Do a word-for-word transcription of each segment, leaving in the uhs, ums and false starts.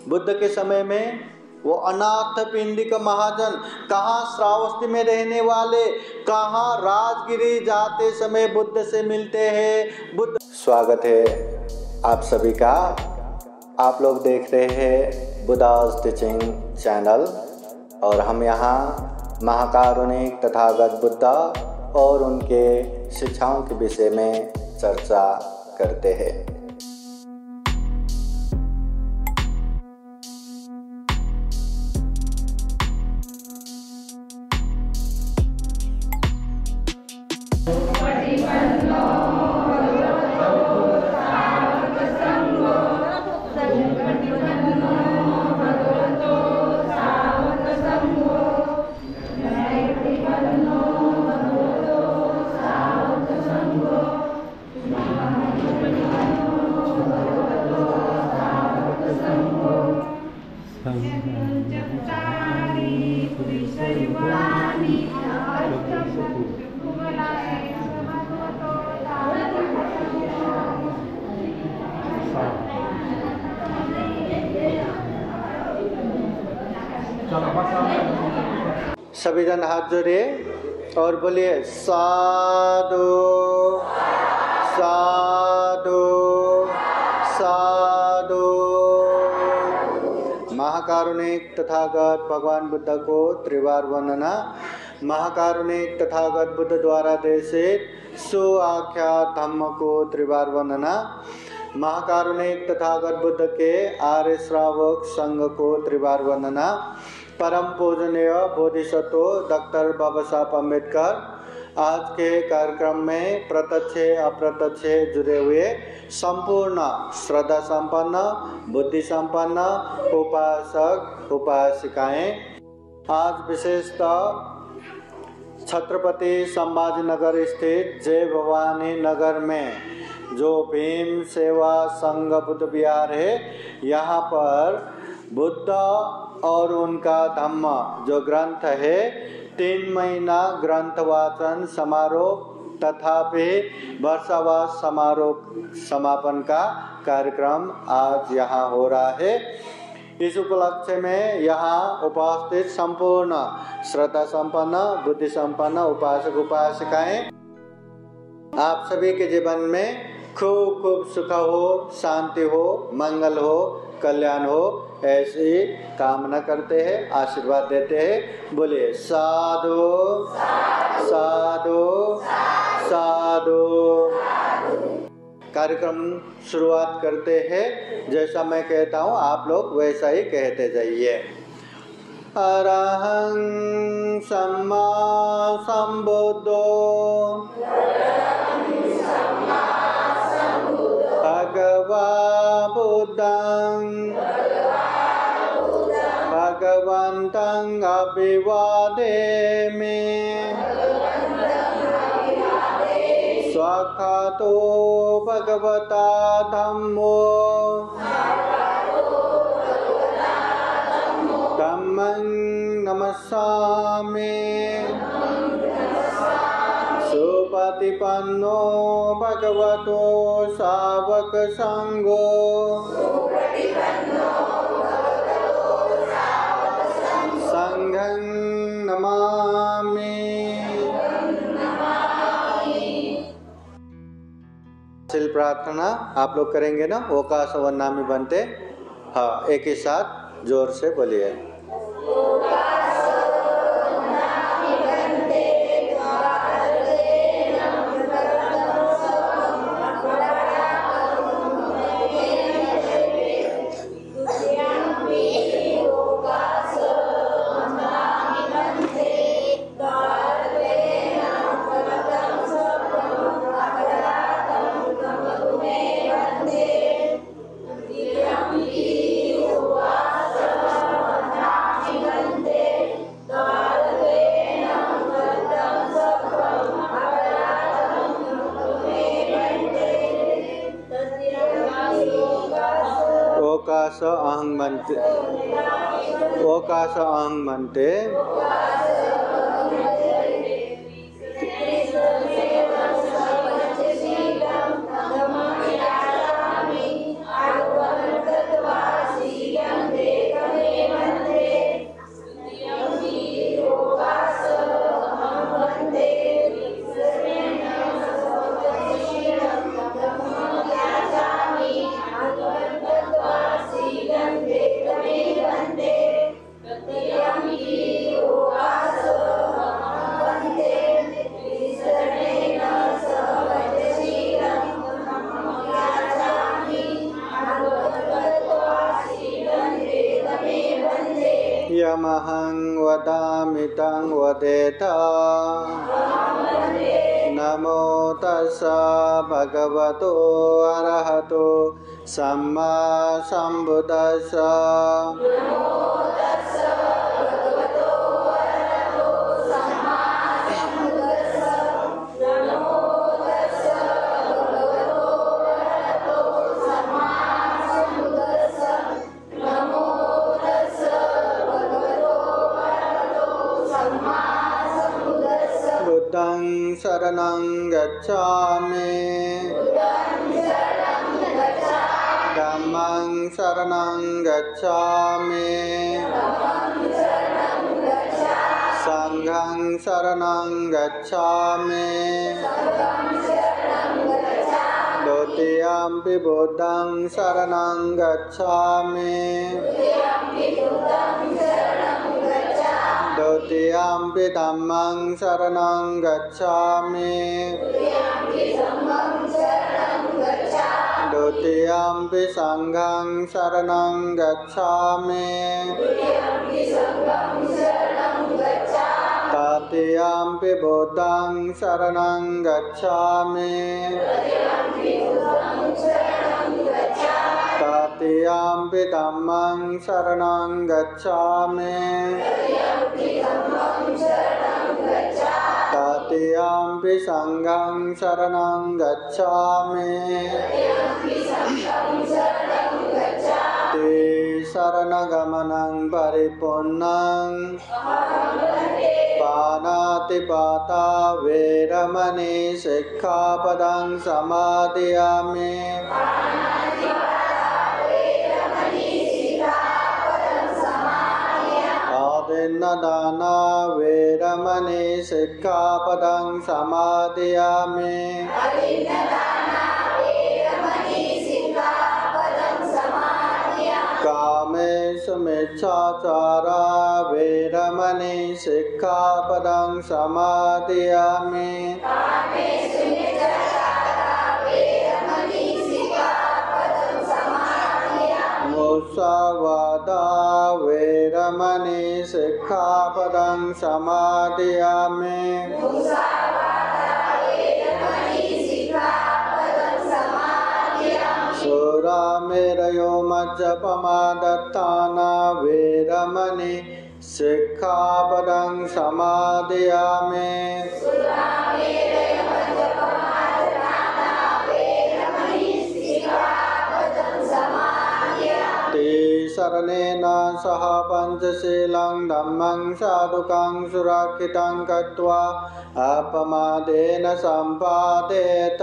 बुद्ध के समय में वो अनाथ पिंडिक महाजन, कहाँ श्रावस्ती में रहने वाले, कहाँ राजगिरी जाते समय बुद्ध से मिलते हैं। बुद्ध स्वागत है आप सभी का। आप लोग देख रहे हैं बुद्धा's टीचिंग चैनल और हम यहाँ महाकारुणिक तथागत बुद्ध और उनके शिक्षाओं के विषय में चर्चा करते हैं। सभी जन हाथ जोड़िए और बोलिए साधु साधु साधु। महाकारुणिक तथागत भगवान बुद्ध को त्रिवार वंदना। महाकारुणिक तथागत बुद्ध द्वारा देशित सुआख्यात धम्म को त्रिवार वंदना। महाकारुणिक तथागत बुद्ध के आर्य श्रावक संघ को त्रिवार वंदना। परम पूजनीय बोधिसत्व डॉक्टर बाबा साहब अम्बेडकर आज के कार्यक्रम में प्रत्यक्ष अप्रत्यक्ष जुड़े हुए संपूर्ण श्रद्धा संपन्न बुद्धि संपन्न उपासक उपासिकाएं आज विशेषतः छत्रपति संभाजीनगर स्थित जय भवानी नगर में जो भीम सेवा संघ बुद्ध विहार है, यहाँ पर बुद्ध और उनका धम्म जो ग्रंथ है तीन महीना ग्रंथ वाचन समारोह तथापि वर्षावास समारोह समापन का कार्यक्रम आज यहाँ हो रहा है। इस उपलक्ष्य में यहाँ उपस्थित संपूर्ण श्रद्धा संपन्न बुद्धि संपन्न उपासक उपासिकाएं आप सभी के जीवन में खूब खूब सुख हो, शांति हो, मंगल हो, कल्याण हो, ऐसी कामना करते हैं, आशीर्वाद देते हैं। बोलिए साधु साधु साधु। कार्यक्रम शुरुआत करते हैं। जैसा मैं कहता हूँ आप लोग वैसा ही कहते जाइए। अरहं सम्मा संबुद्धो भगवा बुद्धं भगवन्तं अभिवादेमि स्वाख्यातो भगवता धम्मो धम्मं नमस्सामि सुपतिपन्नो भगवतो सावक संघो संघं नमामि। सिल प्रार्थना आप लोग करेंगे ना, ओकाश वन्नामि बनते। हाँ, एक ही साथ जोर से बोलिए। ओकाश अहं मनते ओकाश अहं मनते यमहं वदामि तं वदेत। नमो तस्सा भगवतो अरहतो सम्मा सम्बुद्दस्सा। बुद्धं शरणं गच्छामि धम्मं शरणं गच्छामि संघं शरणं गच्छामि द्वितीयंपि बुद्धं शरणं गच्छामि द्वितीयंपि धम्मं शरणं गच्छामि द्वितीयंपि संघं शरणं गच्छामि तृतीयंपि बुद्धं शरणं गच्छामि तृतीयंपि धम्मं शरणं गच्छामि तृतीयंपि संघं शरणं गच्छामि ते शरणगमनं परिपूर्णं पानातिपाता वेरमणि सिक्खापदं समादयामि आदिन्नदाना वेरमणि सिक्खापदं समादयामि कामेषु मिच्छाचारा वेरमणि सिक्खापदं समादयामि मुसावादा वेरमणि सिक्खापदं समादयामि सुरामेरयो मज्जपमादत्ताना वेरमणि सिक्खापदं समादयामि ते शरणेन सह पंचशीलं धम्मं साधुकं सुरक्षितं कृत्वा अपमादेन सम्पादेत।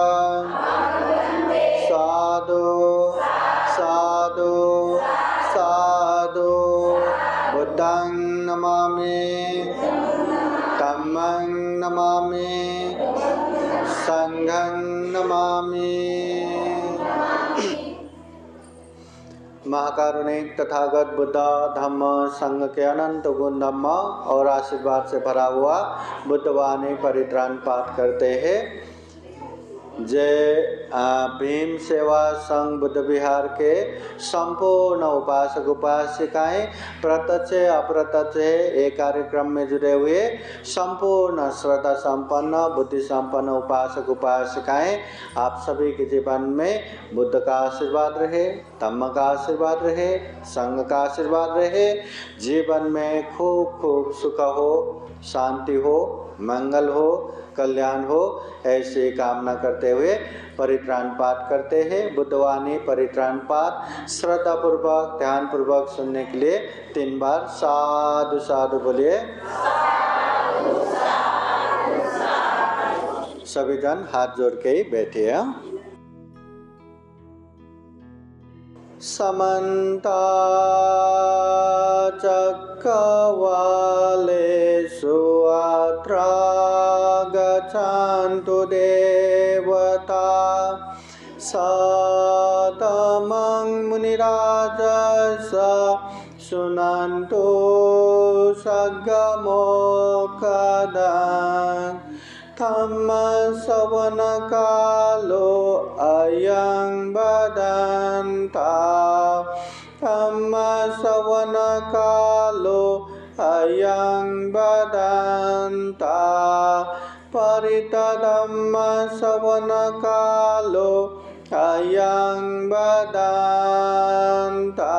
साधु साधु साधु बुद्धं नमामि धम्मं नमामि संघं नमामि। महाकारुणिक तथागत बुद्ध धम्म संघ के अनंत गुण धम्म और आशीर्वाद से भरा हुआ बुद्धवाणी परित्राण पाठ करते हैं। जय भीम सेवा संघ बुद्ध विहार के संपूर्ण उपासक उपासिकाएं, प्रत्यक्ष अप्रत्यक्ष एक कार्यक्रम में जुड़े हुए संपूर्ण श्रद्धा संपन्न बुद्धि संपन्न उपासक उपासिकाएं, आप सभी के जीवन में बुद्ध का आशीर्वाद रहे, धम्म का आशीर्वाद रहे, संघ का आशीर्वाद रहे। जीवन में खूब खूब सुख हो, शांति हो, मंगल हो, कल्याण हो, ऐसी कामना करते हुए परित्राण पाठ करते हैं। बुद्धवाणी परित्राण पाठ श्रद्धा पूर्वक ध्यान पूर्वक सुनने के लिए तीन बार साधु साधु बोलिए। सभी जन हाथ जोड़ के ही बैठे हैं। समन्ता चक्रवालेषु अत्रा गच्छन्तु देवता सततं मुनिराजस शृण्वन्तु सद्गमोक्षदं धम्मश्रवणकालो अयं वदन्ता धम्मश्रवणकालो अयं बदन्ता परितधम्म श्रवणकालो अयं बदन्ता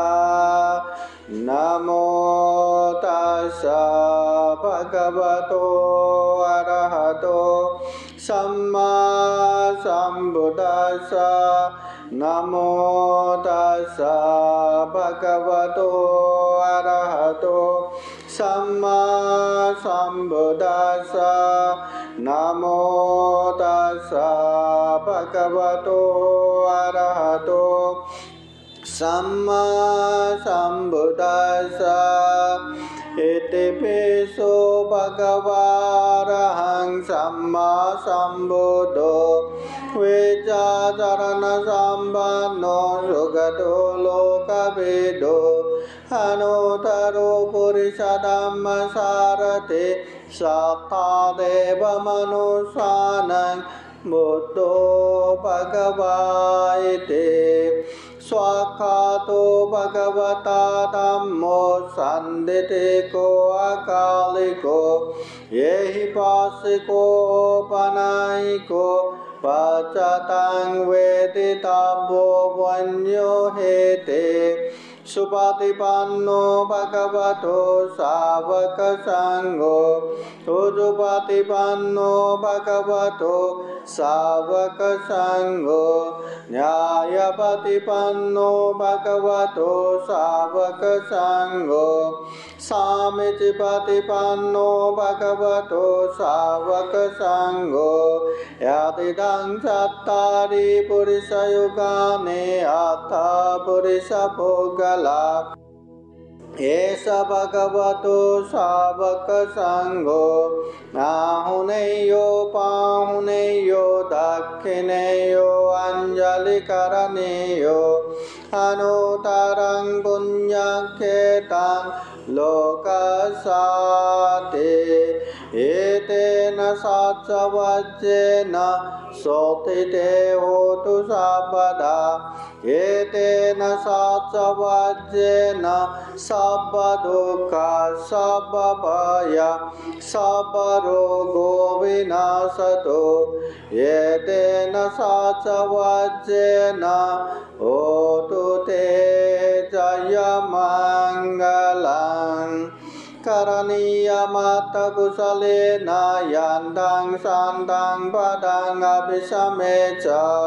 नमो तस्सा भगवतो अरहतो सम्मा सम्बुद्दस्सा नमो तस्सा भगवतो अरहतो सम्मा सम्बुद्दस्सा नमो तस्सा भगवतो अरहतो सम्मा सम्बुद्दस्सा इति पिसो भगवारहं सम्मा सम्बुद्धो विचारण सम्पन्नो सुगतो लोकविदो अनुत्तरो पुरुषधम्मसारथे सत्तादेव मनुष्याणां बुद्धो भगवाइति स्वाख्यातो भगवता धम्मो सन्दितिको अकालिको येहि पासिको पनायिको पचतां वेदितव्यो वन्यो हेते सुपतिपन्नो भगवतो सावक संघो उजुपतिपन्नो भगवतो सावक संघो न्यायपतिपन्नो भगवतो सावक संघो सामीचिपतिपन्नो भगवतो सावक संघो यदिदं चत्तारि पुरुषयुगानि अथ पुरुषभोगला एष भगवतो सावक संघो आहुनेयो पाहुनेयो दक्षिणेयो अंजलिकरणेयो अनुत्तरं पुण्यक्षेत्रं लोकसाते एतेन सत्सवज्जेन सोतिते होतु सर्वदा एतेन सत्सवज्जेन सर्वदुःख सर्वभय सर्वरोगो विनाशतो एतेन सत्सवज्जेन होतु ते जयमङ्गलम् करणीयमत कुशलेन यन्तं सन्तं पदं अभिसमे च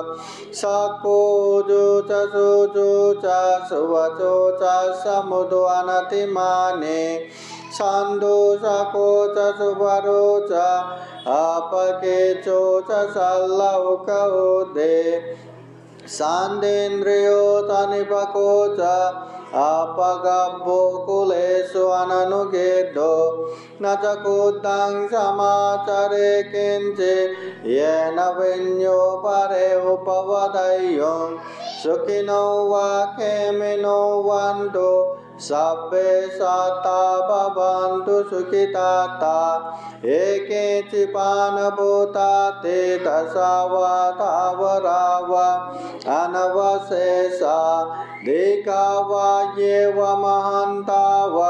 सकोजो च सुजो च सुवचो च समुदो अनतिमाने सन्धो सको च सुवरो च अपकेचो च सल्लौकौ दे सान्देन्द्रियो तनिपको च अपगब्बो कुलेषु अननुगेद्धो न च कुद्धं समाचरे किञ्चित् येन विඤ्ඤो परे उपवदय्यो सुखिनो वा क्षेमिनो वन्तु सर्वे सत्ता भवन्तु सुखिताता एके चिपानभूता ते दशावतावरा वा अनवशेषा दिका वा ये व महन्ता वा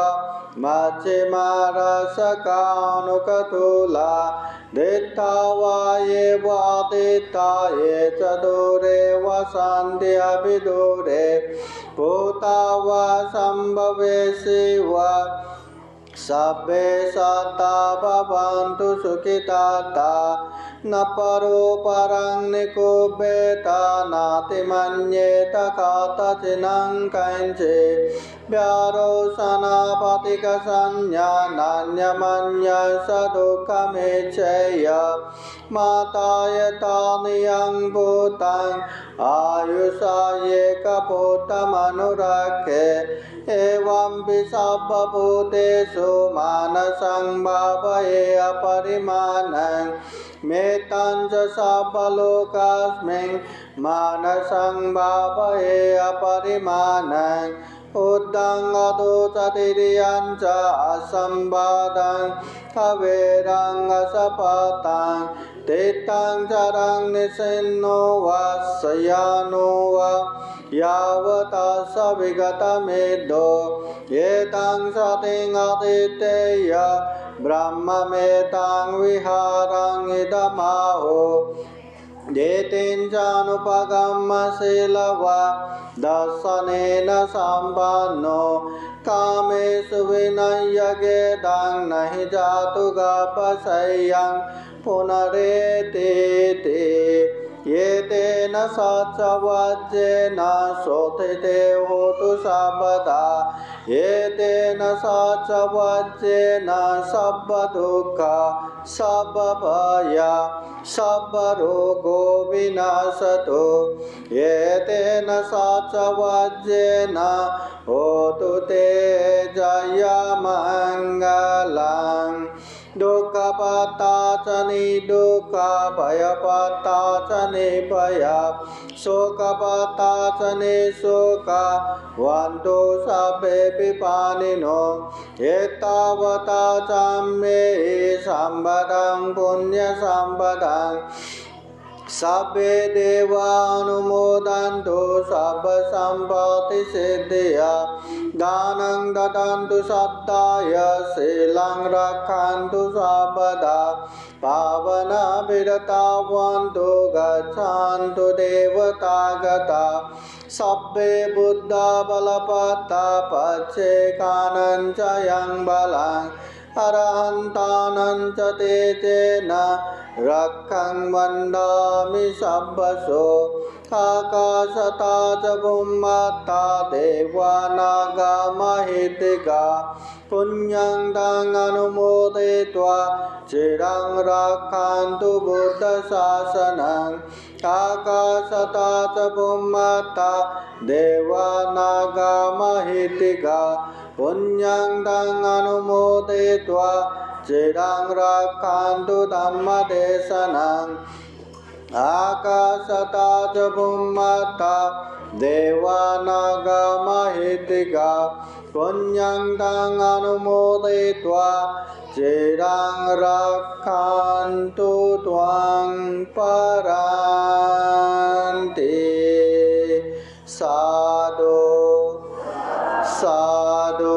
मच्छिमारसकानुकतुला दित्ता वा ये वादिता ये चतुरे वसन्ति अभिदूरे भूता वा सम्भवेषि वा सर्वे सत्ता भवन्तु सुखिताता न परो परं निकुब्बेत नाति मन्येत कथचिनं कञ्चित् व्यारोसनापतिकसंज्ञा नान्यमन्य स दुःखमेच्छय माताय तानियं भूतं आयुषा एकभूतमनुरक्षे एवं सर्वभूतेषु मानसं भावये अपरिमाणं मेतं च सर्वलोकस्मिन् मानसं भावये अपरिमाणं उद्धं अधो च तिर्यं च असंवादं अवेरं असपतं तेतां चरं निसिन्नो वा शयानो वा यावता स विगतमेधो एतां सतिं अदितेय ब्रह्ममेतां विहारं इदमाहो एतेन चानुपगम्यशीलवा दर्शनेन सम्पन्नो कामेषु विनय्यगेदां नहि जातु गपशय्यं पुनरेतेते एतेन सचवज्जेन शोथिते होतु सर्वदा एतेन सचवज्जेन सर्वदुःख सर्वभय सर्वरोगो विनाशतु एतेन सचवज्जेन होतु ते जयमङ्गलम् दुःखपत्ता च निदुःखभयपत्ता च निर्भय शोकपत्ता च निशोका वन्तु सर्वे विपानिनो एतावता च मे सम्पदं पुण्यसम्पदं सर्वे देवानुमोदन्तु सर्वसम्पत्तिसिद्धिया दानं ददन्तु सद्दाय शीलं रक्षन्तु सर्वदा पावनाभिरतावन्तु गच्छन्तु देवतागता सब्बे बुद्धा बलपत्ता पच्चेकानं च यं बलं अरहन्तानं च तेजेन रक्षं वन्दामि सर्वशो आकाशता च भूमत्ता देवानागमहितिका पुण्यं तं अनुमोदयित्वा चिरं रक्षन्तु बुद्धशासनम् आकाशता च भूमत्ता देवानागमहितिका पुण्यं तं अनुमोदयित्वा चिरं रक्षन्तु धम्मदेशनम् आकाशता च भूमत्ता देवानागमहितिका पुण्यं तं अनुमोदयित्वा चिरं रक्षन्तु त्वां परान्ति साधु साधु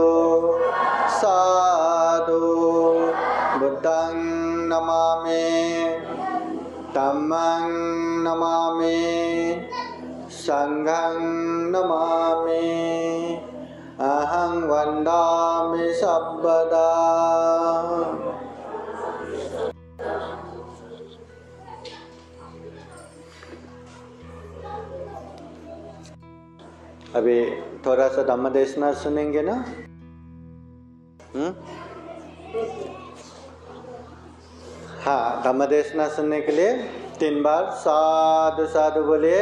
साधु बुद्धं नमामि धम्मं नमामि संघं नमामि अहं वन्दामि सर्वदा। अभी थोड़ा सा धम्म देशना सुनेंगे ना। हम्म हाँ, धम्म देशना सुनने के लिए तीन बार साधु साधु बोलिए।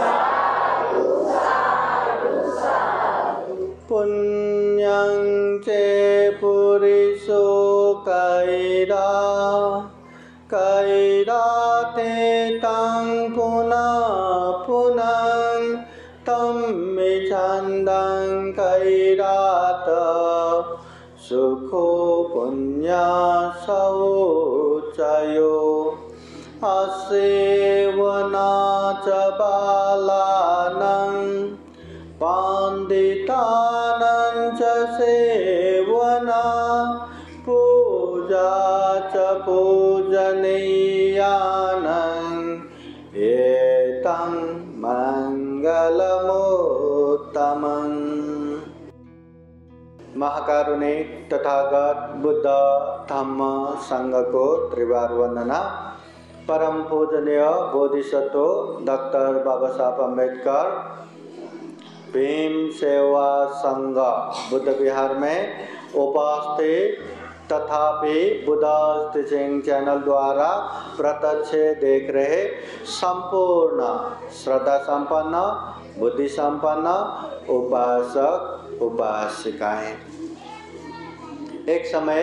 पुण्यं चे पुरिषो कैरा कैराते तं पुनः पुनः तं मिच्छन्दं कैरात सुखो पुण्यशौचयो असेवना च बालानां पाण्डितानां च सेवना पूजा च पूजनीयानां एतं मंगलमोत्तमम्। महाकारुणिक तथागत बुद्ध धम्म संघ को त्रिवार वंदना। परम पूजनीय बोधिसत्व डॉक्टर बाबा साहब अम्बेडकर भीम सेवा संघ बुद्ध विहार में उपस्थित तथापि बुद्ध टीचिंग चैनल द्वारा प्रत्यक्ष देख रहे संपूर्ण श्रद्धा संपन्न बुद्धि संपन्न उपासक उपासिकाएं। एक समय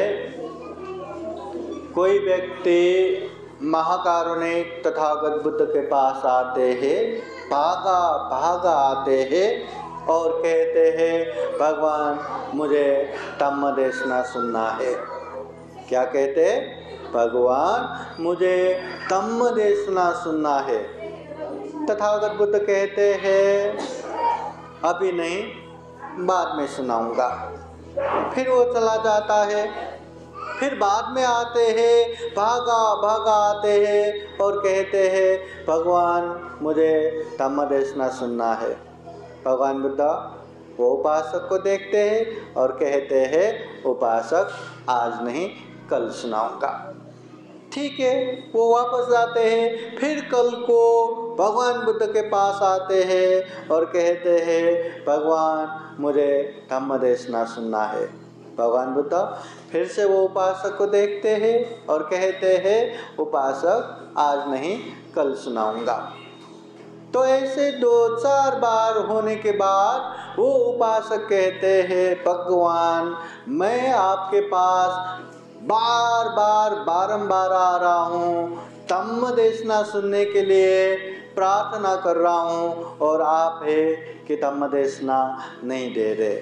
कोई व्यक्ति महाकारुणिक तथागत बुद्ध के पास आते हैं, भागा भागा आते हैं और कहते हैं भगवान मुझे धम्म देशना सुनना है। क्या कहते? भगवान मुझे धम्म देशना सुनना है। तथागत बुद्ध कहते हैं अभी नहीं, बाद में सुनाऊंगा। फिर वो चला जाता है। फिर बाद में आते हैं, भागा भागा आते हैं और कहते हैं भगवान मुझे धम्म देशना सुनना है। भगवान बुद्ध वो उपासक को देखते हैं और कहते हैं उपासक आज नहीं कल सुनाऊंगा। ठीक है, वो वापस जाते हैं। फिर कल को भगवान बुद्ध के पास आते हैं और कहते हैं भगवान मुझे धम्म देशना सुनना है। भगवान बुद्ध फिर से वो उपासक को देखते हैं और कहते हैं उपासक आज नहीं कल सुनाऊंगा। तो ऐसे दो चार बार होने के बाद वो उपासक कहते हैं भगवान मैं आपके पास बार बार बारंबार आ रहा हूँ, धम्म देशना सुनने के लिए प्रार्थना कर रहा हूँ और आप है कि धम्म देशना नहीं दे रहे।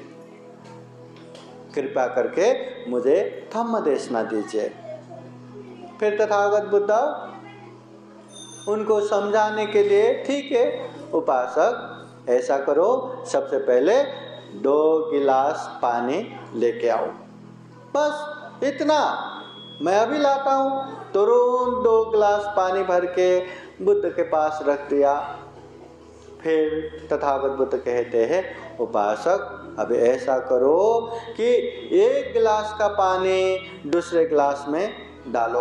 कृपा करके मुझे धम्म देशना दीजिए। फिर तथागत बुद्ध उनको समझाने के लिए ठीक है उपासक ऐसा करो, सबसे पहले दो गिलास पानी लेके आओ, बस इतना मैं अभी लाता हूँ। तुरंत दो गिलास पानी भर के बुद्ध के पास रख दिया। फिर तथागत बुद्ध कहते हैं उपासक अब ऐसा करो कि एक गिलास का पानी दूसरे गिलास में डालो।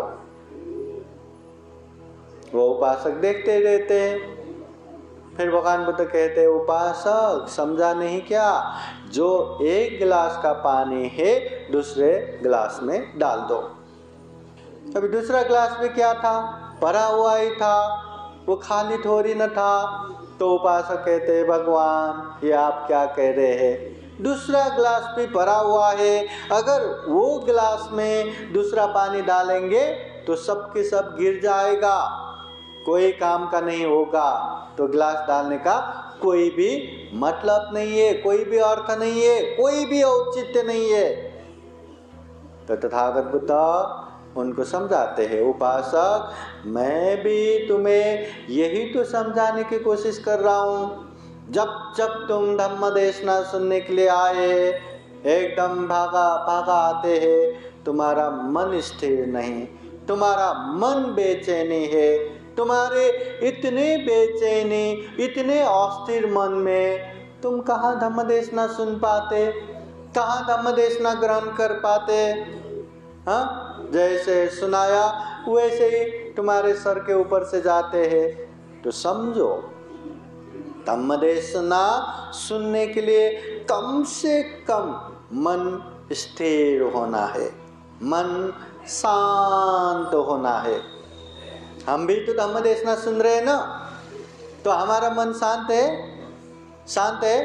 वो उपासक देखते रहते हैं। फिर भगवान बुद्ध कहते हैं उपासक समझा नहीं क्या, जो एक गिलास का पानी है दूसरे गिलास में डाल दो। अभी दूसरा गिलास में क्या था, भरा हुआ ही था, वो खाली थोड़ी न था। तो उपासक कहते हैं भगवान ये आप क्या कह रहे हैं, दूसरा गिलास भी भरा हुआ है, अगर वो गिलास में दूसरा पानी डालेंगे तो सब के सब गिर जाएगा, कोई काम का नहीं होगा। तो गिलास डालने का कोई भी मतलब नहीं है, कोई भी अर्थ नहीं है, कोई भी औचित्य नहीं है। तो तथागत बुद्ध उनको समझाते हैं उपासक मैं भी तुम्हें यही तो समझाने की कोशिश कर रहा हूँ। जब जब तुम धम्म देशना सुनने के लिए आए एकदम भागा भागा आते हैं, तुम्हारा मन स्थिर नहीं, तुम्हारा मन बेचैनी है। तुम्हारे इतने बेचैनी इतने अस्थिर मन में तुम कहाँ धम्म देशना सुन पाते, कहाँ धम्म देशना ग्रहण कर पाते। हाँ, जैसे सुनाया वैसे ही तुम्हारे सर के ऊपर से जाते हैं। तो समझो धम्म देशना सुनने के लिए कम से कम मन स्थिर होना है, मन शांत होना है। हम भी तो धम्म देशना सुन रहे हैं ना, तो हमारा मन शांत है, शांत है,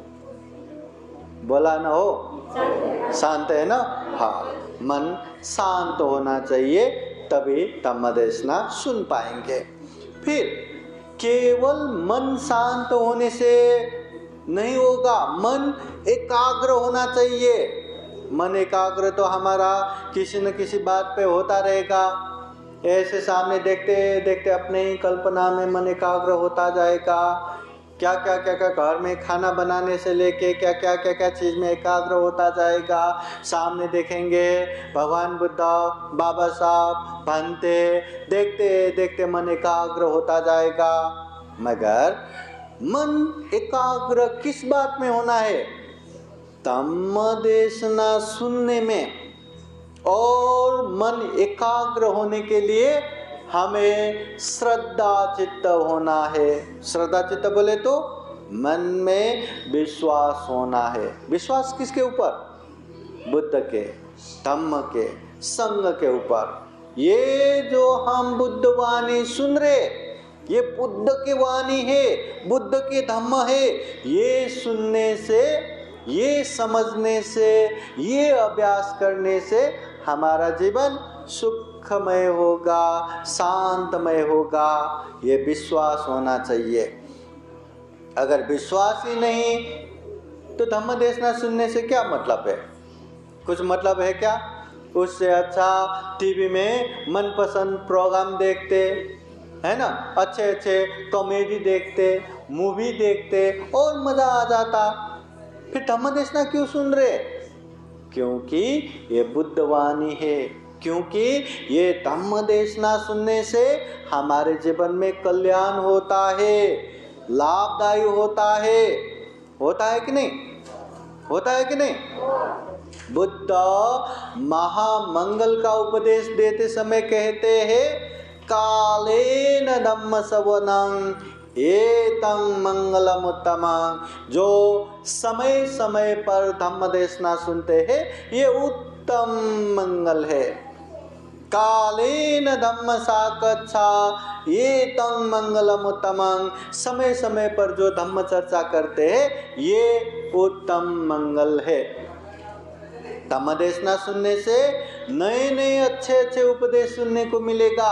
बोला ना हो, शांत है ना। हाँ, मन शांत होना चाहिए तभी धम्म देशना सुन पाएंगे। फिर केवल मन शांत होने से नहीं होगा, मन एकाग्र होना चाहिए। मन एकाग्र तो हमारा किसी न किसी बात पे होता रहेगा। ऐसे सामने देखते देखते अपने ही कल्पना में मन एकाग्र होता जाएगा। क्या क्या क्या क्या घर में खाना बनाने से लेके क्या क्या क्या क्या चीज़ में एकाग्र होता जाएगा। सामने देखेंगे भगवान बुद्ध, बाबा साहब, भंते, देखते देखते मन एकाग्र होता जाएगा। मगर मन एकाग्र किस बात में होना है, धम्म देशना सुनने में। और मन एकाग्र होने के लिए हमें श्रद्धा चित्त होना है। श्रद्धा चित्त बोले तो मन में विश्वास होना है। विश्वास किसके ऊपर, बुद्ध के, धम्म के, संघ के ऊपर। ये जो हम बुद्ध वाणी सुन रहे, ये बुद्ध की वाणी है, बुद्ध के धम्म है। ये सुनने से, ये समझने से, ये अभ्यास करने से हमारा जीवन सुखमय होगा, शांतमय होगा। ये विश्वास होना चाहिए। अगर विश्वास ही नहीं तो धम्म देशना सुनने से क्या मतलब है, कुछ मतलब है क्या? उससे अच्छा टीवी में मनपसंद प्रोग्राम देखते, है ना, अच्छे अच्छे कॉमेडी देखते, मूवी देखते और मजा आ जाता। फिर धम्म देशना क्यों सुन रहे? क्योंकि ये बुद्धवाणी है, क्योंकि ये धम्म देशना सुनने से हमारे जीवन में कल्याण होता है, लाभदायी होता है। होता है कि नहीं? होता है कि नहीं? बुद्ध महामंगल का उपदेश देते समय कहते हैं, कालेन धम्म श्रवणं एतं मंगलम उत्तमं। जो समय समय पर धम्म देशना सुनते हैं ये उत्तम मंगल है। कालेन धम्म साकच्छा एतं मंगलम उत्तमं। समय समय पर जो धम्म चर्चा करते हैं ये उत्तम मंगल है। धम्म देशना सुनने से नए नए अच्छे अच्छे उपदेश सुनने को मिलेगा।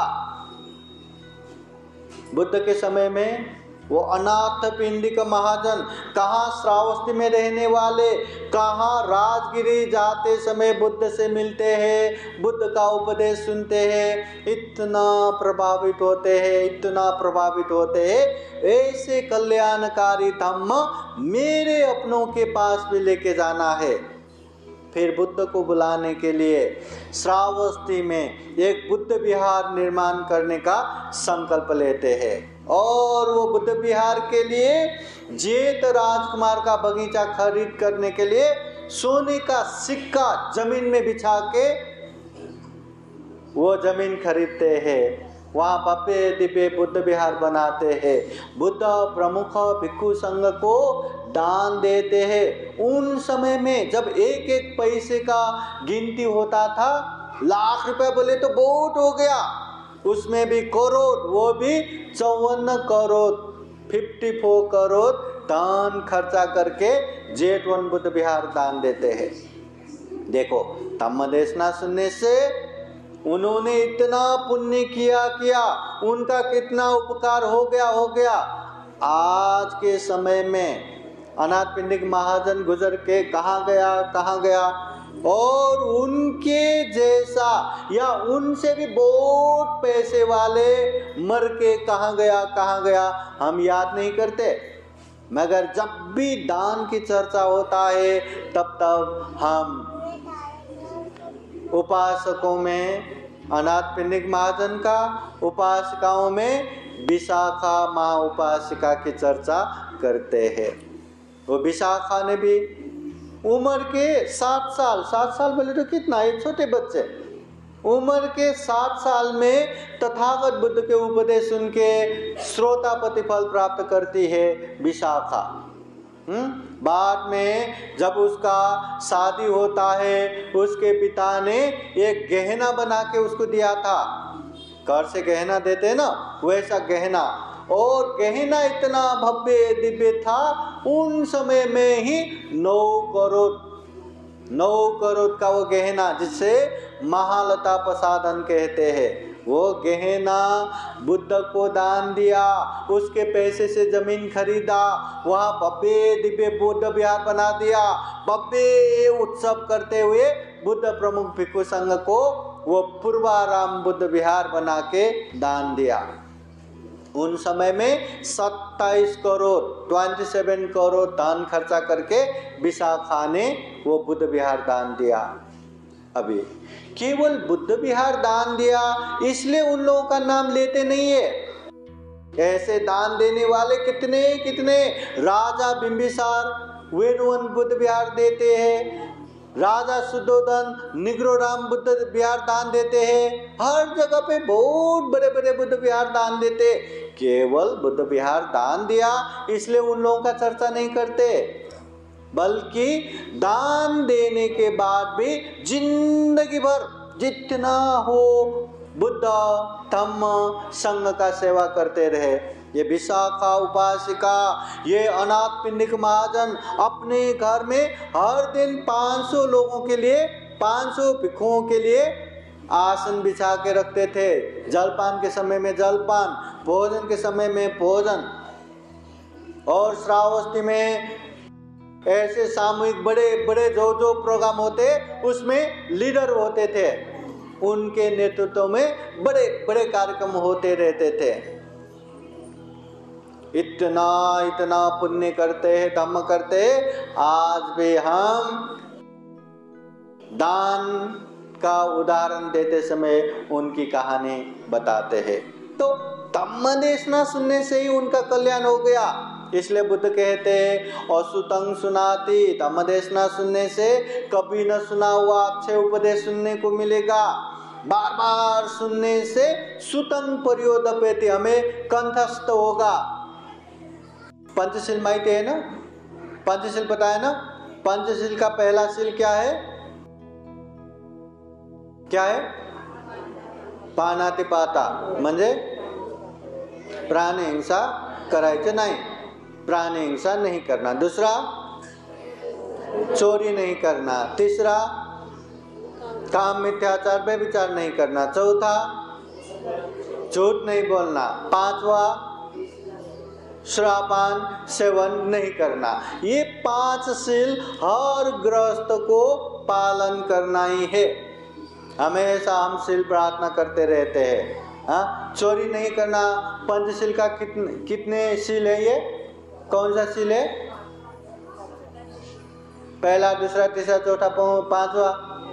बुद्ध के समय में वो अनाथ पिंडिक महाजन, कहाँ श्रावस्ती में रहने वाले, कहाँ राजगिरी जाते समय बुद्ध से मिलते हैं, बुद्ध का उपदेश सुनते हैं, इतना प्रभावित होते हैं, इतना प्रभावित होते हैं। ऐसे कल्याणकारी धम्म मेरे अपनों के पास भी लेके जाना है। फिर बुद्ध को बुलाने के लिए श्रावस्ती में एक बुद्ध विहार निर्माण करने का संकल्प लेते हैं और वो बुद्ध विहार के लिए जेठ राजकुमार का बगीचा खरीद करने के लिए सोने का सिक्का जमीन में बिछा के वो जमीन खरीदते हैं। वहाँ भव्य दिव्य बुद्ध विहार बनाते हैं। बुद्ध प्रमुख भिक्षु संघ को दान देते हैं। उन समय में जब एक एक पैसे का गिनती होता था, लाख रुपए बोले तो बहुत हो गया, उसमें भी करोड़, वो भी चौवन करोड़, फिफ्टी फोर करोड़ दान खर्चा करके जेठवन बुद्ध विहार दान देते हैं। देखो, धम्म देशना सुनने से उन्होंने इतना पुण्य किया किया, उनका कितना उपकार हो गया हो गया। आज के समय में अनाथ पिंडिक महाजन गुजर के कहाँ गया कहाँ गया, और उनके जैसा या उनसे भी बहुत पैसे वाले मर के कहाँ गया कहाँ गया हम याद नहीं करते। मगर जब भी दान की चर्चा होता है तब तब हम उपासकों में अनाथ पिंडिक महाजन का, उपासिकाओं में विशाखा महा उपासिका की चर्चा करते हैं। वो विशाखा ने भी उम्र के सात साल सात साल बोले तो कितना, एक छोटे बच्चे, उम्र के सात साल में तथागत बुद्ध के उपदेश सुन के श्रोता प्रतिफल प्राप्त करती है विशाखा। हम्म बाद में जब उसका शादी होता है, उसके पिता ने एक गहना बना के उसको दिया था। घर से गहना देते ना, वैसा गहना, और गहना इतना भव्य दिव्य था, उन समय में ही नौ करोड़ नौ करोड़ का वो गहना, जिसे महालता प्रसादन कहते हैं, वो गहना बुद्ध को दान दिया। उसके पैसे से जमीन खरीदा, वहाँ भव्य दिव्य बुद्ध विहार बना दिया। भव्य उत्सव करते हुए बुद्ध प्रमुख भिक्षु संघ को वो पूर्वाराम बुद्ध विहार बना के दान दिया। उन समय में सत्ताईस करोड़ सत्ताईस करोड़ दान खर्चा करके विशाखा ने वो बुद्ध विहार दान दिया। अभी केवल बुद्ध विहार दान दिया इसलिए उन लोगों का नाम लेते नहीं है। ऐसे दान देने वाले कितने कितने, राजा बिंबिसार वेणुवन बुद्ध विहार देते हैं, राजा शुद्धोधन निग्रोराम बुद्ध विहार दान देते हैं, हर जगह पे बहुत बड़े बड़े बुद्ध विहार दान देते। केवल बुद्ध विहार दान दिया इसलिए उन लोगों का चर्चा नहीं करते, बल्कि दान देने के बाद भी जिंदगी भर जितना हो बुद्ध धम्म संघ का सेवा करते रहे। ये विशाखा उपासिका, ये अनाथ पिंडिक महाजन अपने घर में हर दिन पाँच सौ लोगों के लिए, पाँच सौ भिक्षुओं के लिए आसन बिछा के रखते थे। जलपान के समय में जलपान, भोजन के समय में भोजन, और श्रावस्ती में ऐसे सामूहिक बड़े बड़े जो जो प्रोग्राम होते उसमें लीडर होते थे, उनके नेतृत्व में बड़े बड़े कार्यक्रम होते रहते थे। इतना इतना पुण्य करते हैं, धर्म करते हैं, आज भी हम दान का उदाहरण देते समय उनकी कहानी बताते हैं। तो धम्म देशना सुनने से ही उनका कल्याण हो गया। इसलिए बुद्ध कहते हैं असुतंग सुनाती, धम्म देशना सुनने से कभी न सुना हुआ अच्छे उपदेश सुनने को मिलेगा। बार बार सुनने से सुतंग परियोदपेति, हमें कंठस्थ होगा। पंचशील माहिती है ना, पंचशील पता है ना? पंचशील का पहला शील क्या है? क्या है? पानातिपाता, म्हणजे प्राणी हिंसा करायचं नाही, प्राणी हिंसा नहीं करना। दूसरा चोरी नहीं करना। तीसरा काम मिथ्याचार पे विचार नहीं करना। चौथा झूठ नहीं बोलना। पांचवा श्रापान सेवन नहीं करना। ये पांच शील हर गृहस्थ को पालन करना ही है। हमेशा हम शील प्रार्थना करते रहते हैं। हाँ, चोरी नहीं करना पंचशील का कितने कितने शील है? ये कौन सा शील है? पहला, दूसरा, तीसरा, चौथा, पांचवा।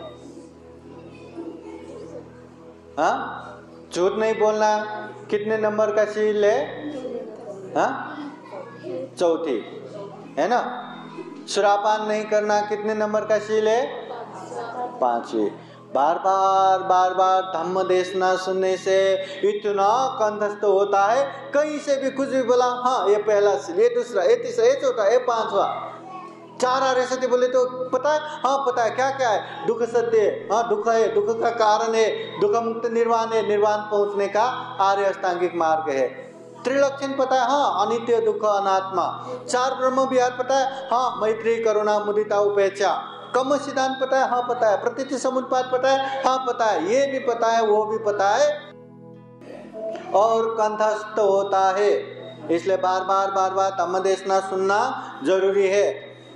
हाँ, झूठ नहीं बोलना कितने नंबर का शील है? हाँ, चौथी है ना। श्रापान नहीं करना कितने नंबर का शील है? पांचवी। बार बार बार बार धम्म देशना सुनने से इतना कंठस्थ होता है, कहीं से भी कुछ भी बोला, हाँ ये पहला शील, ये दूसरा, ये तीसरा, ये चौथा, ये पांचवा, चार आर्य सत्य बोले तो पता है? हाँ पता है। क्या क्या है? दुख सत्य है, हाँ दुख है, दुख का कारण है, दुख मुक्त निर्वाण है, निर्वाण पहुंचने का आर्य अष्टांगिक मार्ग है। त्रिलक्षण पता है? हाँ अनित्य दुख अनात्मा। चार ब्रह्म विहार पता है? हाँ मैत्री करुणा मुदिता उपेक्षा। कम सिद्धांत पता है? हाँ पता है। प्रतीति समुत्पाद पता है? हाँ पता है। ये भी पता है, वो भी पता है, और कंठस्थ होता है। इसलिए बार बार बार बार धम्म देशना सुनना जरूरी है।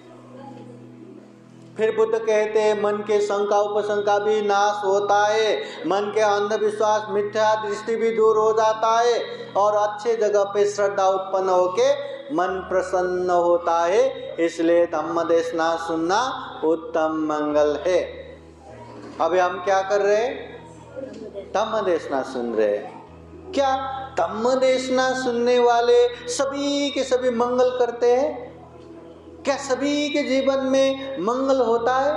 फिर बुद्ध कहते हैं मन के शंका उपशंका भी नाश होता है, मन के अंधविश्वास मिथ्या दृष्टि भी दूर हो जाता है, और अच्छे जगह पे श्रद्धा उत्पन्न होके मन प्रसन्न होता है। इसलिए धम्म देशना सुनना उत्तम मंगल है। अभी हम क्या कर रहे हैं? धम्म देशना सुन रहे हैं। क्या धम्म देशना सुनने वाले सभी के सभी मंगल करते हैं? क्या सभी के जीवन में मंगल होता है?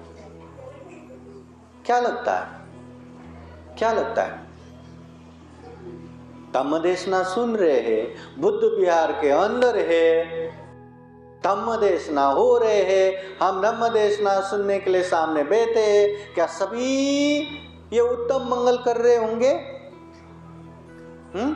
क्या लगता है? क्या लगता है? धम्म देशना सुन रहे हैं, बुद्ध विहार के अंदर है, धम्म देशना हो रहे हैं, हम धम्म देशना सुनने के लिए सामने बैठे हैं, क्या सभी ये उत्तम मंगल कर रहे होंगे? हम्म?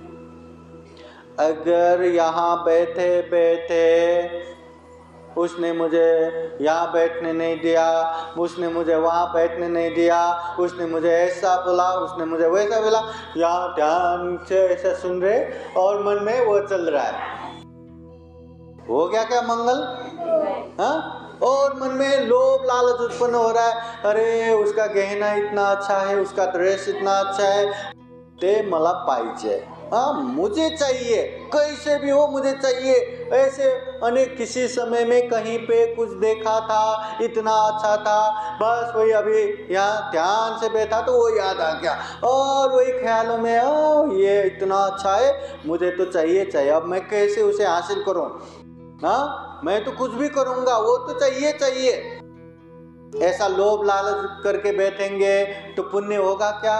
अगर यहाँ बैठे बैठे उसने मुझे यहाँ बैठने नहीं दिया, उसने मुझे वहाँ बैठने नहीं दिया, उसने मुझे ऐसा बोला, उसने मुझे वैसा बोला, यहाँ ध्यान से ऐसा सुन रहे और मन में वो चल रहा है, हो गया क्या मंगल? हाँ? और मन में लोभ लालच उत्पन्न हो रहा है, अरे उसका गहना इतना अच्छा है, उसका ड्रेस इतना अच्छा है, ते मला पाहिजे, हाँ मुझे चाहिए, कैसे भी हो मुझे चाहिए। ऐसे अनेक किसी समय में कहीं पे कुछ देखा था, इतना अच्छा था, बस वही अभी यहाँ ध्यान से बैठा तो वो याद आ गया, और वही ख्यालों में ओ ये इतना अच्छा है, मुझे तो चाहिए चाहिए, अब मैं कैसे उसे हासिल करूं? हाँ मैं तो कुछ भी करूंगा, वो तो चाहिए चाहिए। ऐसा लोभ लालच करके बैठेंगे तो पुण्य होगा क्या?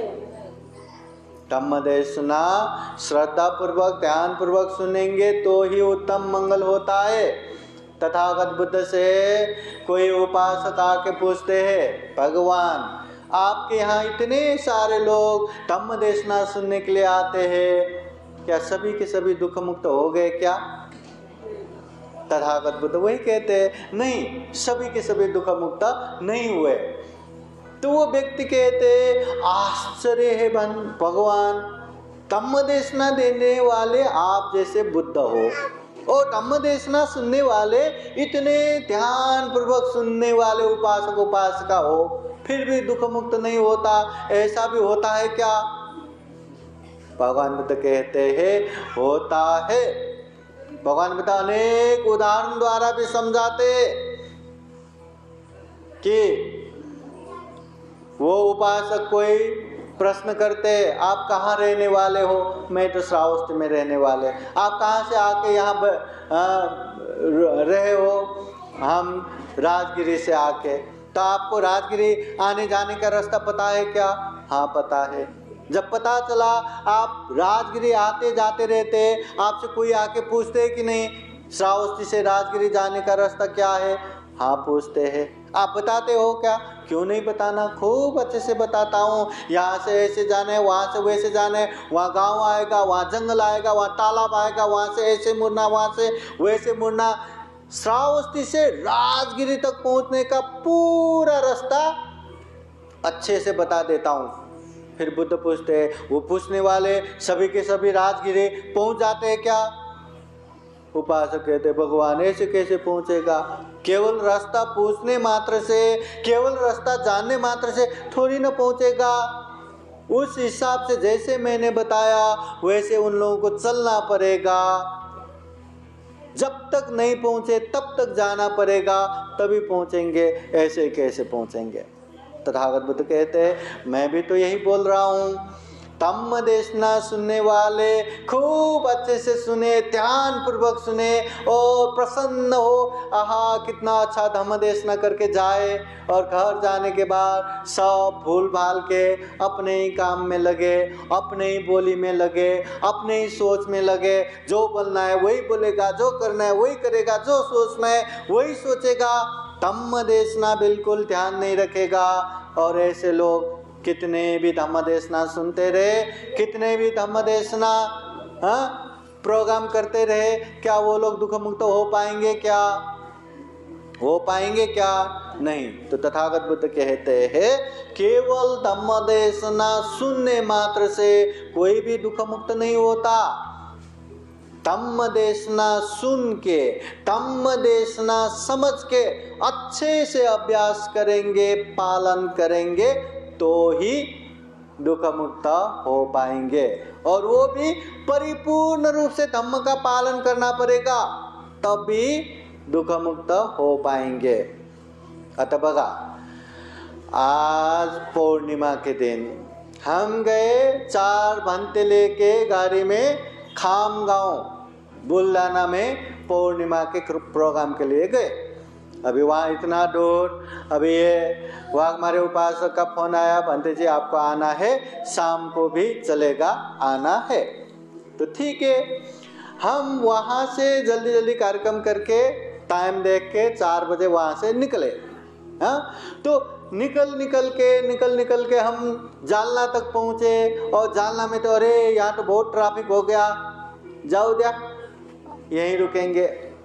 धम्म देशना श्रद्धा पूर्वक ध्यान पूर्वक सुनेंगे तो ही उत्तम मंगल होता है। तथागत बुद्ध से कोई उपासक आके पूछते हैं, भगवान आपके यहाँ इतने सारे लोग धम्म देशना सुनने के लिए आते हैं, क्या सभी के सभी दुख मुक्त हो गए क्या? तथागत बुद्ध वही कहते हैं, नहीं सभी के सभी दुख मुक्त नहीं हुए। तो वो व्यक्ति कहते आश्चर्य है भगवान, धम्म देशना देने वाले आप जैसे बुद्ध हो, और धम्म देशना सुनने वाले इतने ध्यान पूर्वक सुनने वाले उपासक उपासिका हो, फिर भी दुख मुक्त नहीं होता, ऐसा भी होता है क्या? भगवान बुद्ध कहते हैं होता है। भगवान बुद्ध अनेक उदाहरण द्वारा भी समझाते कि वो उपासक कोई प्रश्न करते, आप कहाँ रहने वाले हो? मैं तो श्रावस्ती में रहने वाले। आप कहाँ से आके यहाँ रहे हो? हम राजगिरी से आके। तो आपको राजगिरी आने जाने का रास्ता पता है क्या? हाँ पता है। जब पता चला आप राजगिरी आते जाते रहते, आपसे कोई आके पूछते कि नहीं श्रावस्ती से राजगिरी जाने का रास्ता क्या है? हाँ पूछते हैं। आप बताते हो क्या? क्यों नहीं बताना, खूब अच्छे से बताता हूँ। यहाँ से ऐसे जाना है, वहाँ से वैसे जाना है, वहाँ गांव आएगा, वहाँ जंगल आएगा, वहाँ तालाब आएगा, वहाँ से ऐसे मुड़ना, वहाँ से वैसे मुड़ना। श्रावस्ती से राजगिरी तक पहुँचने का पूरा रास्ता अच्छे से बता देता हूँ। फिर बुद्ध पूछते हैं, वो पूछने वाले सभी के सभी राजगिरी पहुँच जाते हैं क्या? उपासक कहते भगवान ऐसे कैसे पहुंचेगा? केवल रास्ता पूछने मात्र से, केवल रास्ता जानने मात्र से थोड़ी ना पहुंचेगा। उस हिसाब से जैसे मैंने बताया वैसे उन लोगों को चलना पड़ेगा। जब तक नहीं पहुंचे तब तक जाना पड़ेगा, तभी पहुंचेंगे। ऐसे कैसे पहुंचेंगे? तथागत बुद्ध कहते हैं मैं भी तो यही बोल रहा हूँ। धम्म देशना सुनने वाले खूब अच्छे से सुने, ध्यान पूर्वक सुने और प्रसन्न हो, आहा कितना अच्छा धम्म देशना करके जाए, और घर जाने के बाद सब भूल भाल के अपने ही काम में लगे, अपने ही बोली में लगे, अपने ही सोच में लगे। जो बोलना है वही बोलेगा, जो करना है वही करेगा, जो सोचना है वही सोचेगा। धम्म देशना बिल्कुल ध्यान नहीं रखेगा। और ऐसे लोग कितने भी धम्म देशना सुनते रहे, कितने भी धम्म देशना हाँ प्रोग्राम करते रहे, क्या वो लोग दुख मुक्त हो पाएंगे? क्या हो पाएंगे? क्या नहीं। तो तथागत बुद्ध कहते हैं केवल धम्म देशना सुनने मात्र से कोई भी दुख मुक्त नहीं होता। धम्म देशना सुन के, धम्म देशना समझ के अच्छे से अभ्यास करेंगे, पालन करेंगे तो ही दुख मुक्त हो पाएंगे। और वो भी परिपूर्ण रूप से धम्म का पालन करना पड़ेगा, तभी दुख मुक्त हो पाएंगे। अतः बघा आज पूर्णिमा के दिन हम गए चार भंते लेके गाड़ी में खामगांव बुलढाना में पूर्णिमा के प्रोग्राम के लिए गए। अभी वहाँ इतना दूर, अभी ये वहाँ हमारे उपासक का फोन आया, भंते जी आपको आना है, शाम को भी चलेगा, आना है। तो ठीक है, हम वहाँ से जल्दी जल्दी कार्यक्रम करके टाइम देख के चार बजे वहाँ से निकले। हाँ तो निकल निकल के निकल निकल के हम जालना तक पहुँचे, और जालना में तो अरे यहाँ तो बहुत ट्रैफिक हो गया, जाओ दिया यहीं रुकेंगे।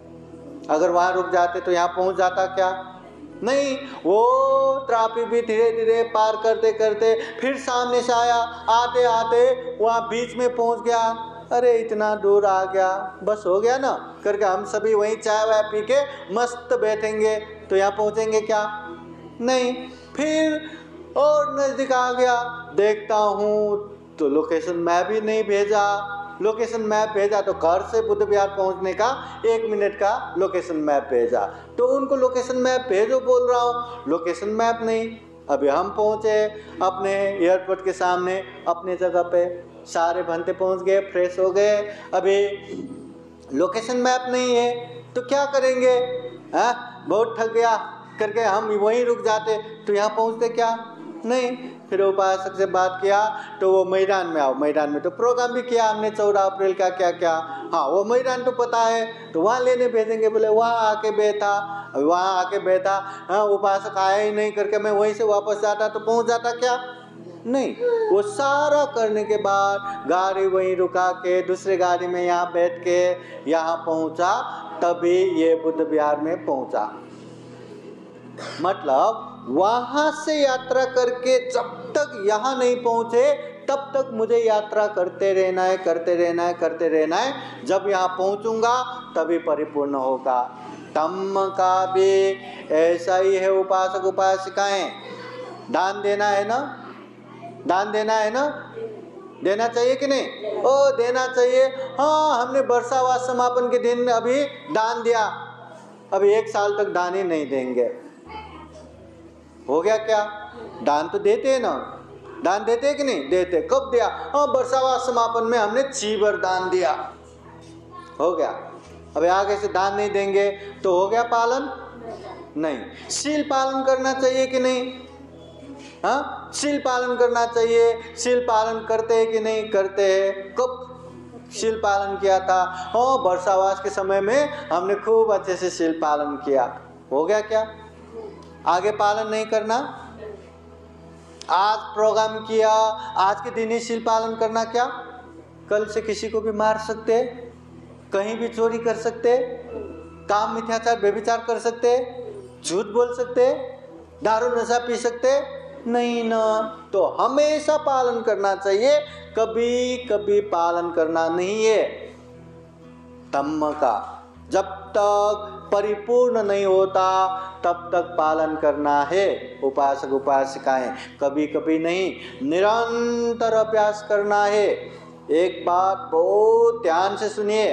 अगर वहाँ रुक जाते तो यहाँ पहुँच जाता क्या? नहीं, वो ट्रैफिक भी धीरे धीरे पार करते करते फिर सामने से आया, आते आते वहाँ बीच में पहुँच गया। अरे इतना दूर आ गया, बस हो गया ना करके हम सभी वहीं चाय वाय पी के मस्त बैठेंगे, तो यहाँ पहुँचेंगे क्या? नहीं। फिर और नज़दीक आ गया, देखता हूँ तो लोकेशन मैप भी नहीं भेजा। लोकेशन मैप भेजा तो घर से बुद्ध विहार पहुंचने का एक मिनट का लोकेशन मैप भेजा, तो उनको लोकेशन मैप भेजो बोल रहा हूँ, लोकेशन मैप नहीं। अभी हम पहुंचे अपने एयरपोर्ट के सामने अपने जगह पे, सारे भंते पहुंच गए, फ्रेश हो गए। अभी लोकेशन मैप नहीं है तो क्या करेंगे? हाँ बहुत थक गया करके हम वहीं रुक जाते, तो यहाँ पहुँचते क्या? नहीं। फिर उपासक से बात किया तो वो मैदान में आओ, मैदान में तो प्रोग्राम भी किया हमने चौदह अप्रैल का क्या क्या, हाँ वो मैदान तो पता है, तो वहाँ लेने भेजेंगे। बोले वहाँ आके बैठा, वहाँ आके बैठा, हाँ उपासक आया ही नहीं करके मैं वहीं से वापस जाता तो पहुँच जाता क्या? नहीं। वो सारा करने के बाद गाड़ी वहीं रुका के दूसरे गाड़ी में यहाँ बैठ के यहाँ पहुँचा, तभी ये बुद्ध विहार में पहुँचा। मतलब वहां से यात्रा करके जब तक यहाँ नहीं पहुंचे तब तक मुझे यात्रा करते रहना है, करते रहना है, करते रहना है। जब यहाँ पहुँचूंगा तभी परिपूर्ण होगा। धम्म का भी ऐसा ही है उपासक उपासिकाएं। दान देना है ना, दान देना है ना, देना चाहिए कि नहीं? ओ देना चाहिए। हाँ, हमने वर्षावास समापन के दिन अभी दान दिया, अभी एक साल तक दान ही नहीं देंगे, हो गया क्या? दान तो देते हैं ना, दान देते हैं कि नहीं? देते। कब दिया? हाँ, वर्षावास समापन में हमने छह बार दान दिया, हो गया। अभी आगे से दान नहीं देंगे तो हो गया पालन? नहीं। शील पालन करना चाहिए कि नहीं? हाँ, शील पालन करना चाहिए। शील पालन करते हैं कि नहीं? करते हैं। कब शील पालन किया था? हाँ, वर्षावास के समय में हमने खूब अच्छे से शील पालन किया, हो गया क्या? आगे पालन नहीं करना? आज प्रोग्राम किया, आज के दिन ही शील पालन करना क्या? कल से किसी को भी मार सकते, कहीं भी चोरी कर सकते, काम मिथ्याचार व्यभिचार कर सकते, झूठ बोल सकते, दारू नशा पी सकते नहीं ना। तो हमेशा पालन करना चाहिए, कभी कभी पालन करना नहीं है धम्म का। जब तक परिपूर्ण नहीं होता तब तक पालन करना है उपासक उपासिकाएं, कभी कभी नहीं, निरंतर अभ्यास करना है। एक बात बहुत ध्यान से सुनिए,